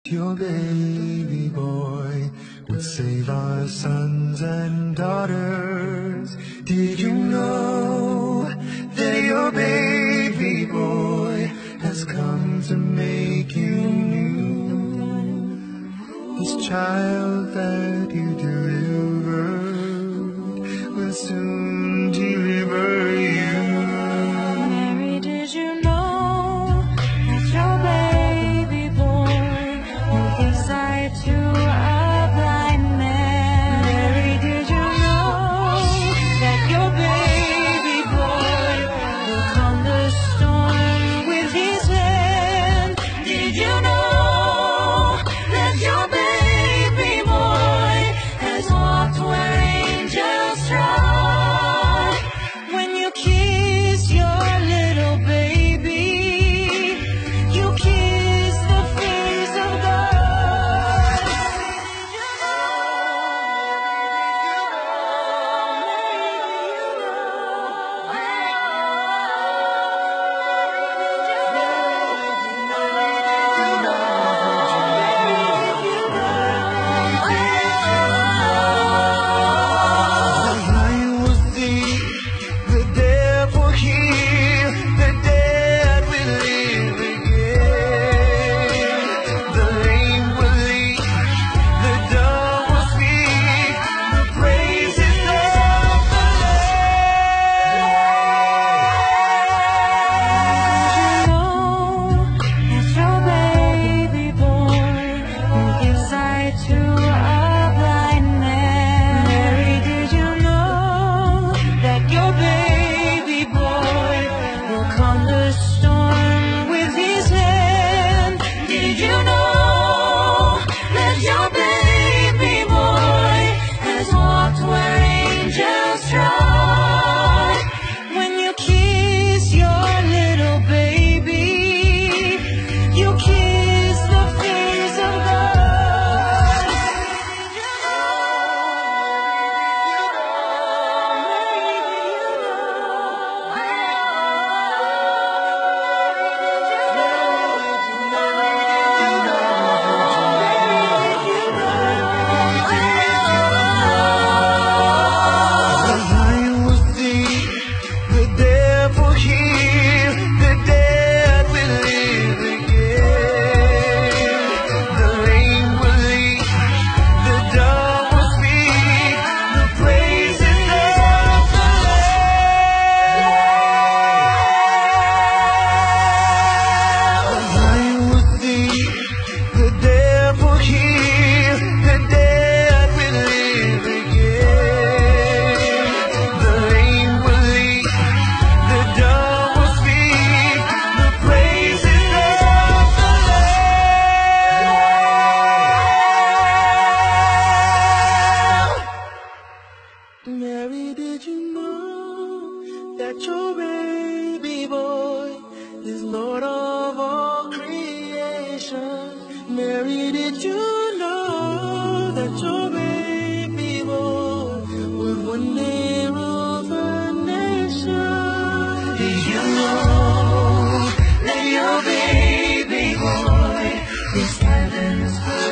Your baby boy would save our sons and daughters. Did you know that your baby boy has come to make you new? This child that you delivered will soon deliver you. Mary, did you know that your baby boy will give sight to a blind man? Mary, did you know that your baby boy will calm the storm with his hand? Did you know that your baby boy has walked where angels trod? When you kiss your little baby, you kiss the face of God. The lion was deep, the devil healed, the dead will live again. The lame will leap, the dumb will speak, the praises of the Did you know that your baby boy will give sight to a blind man? Mary, did you know that your baby boy will calm the storm with his hand? Did you know that your baby boy has walked where angels trod? When you kiss your little baby, you kiss the face of God. The lion was deep, the devil healed, the dead will live again. The lame will leap, the dumb will speak, the praises of the Lamb. The lion was deep, the devil healed, the dead will live again. The lame will leap, the dumb will speak, the praises of the Lamb. Mary, did you know that your baby boy is Lord of all creation? Mary, did you know that your baby boy would one day rule the nation? Did you know that your baby boy is heaven's first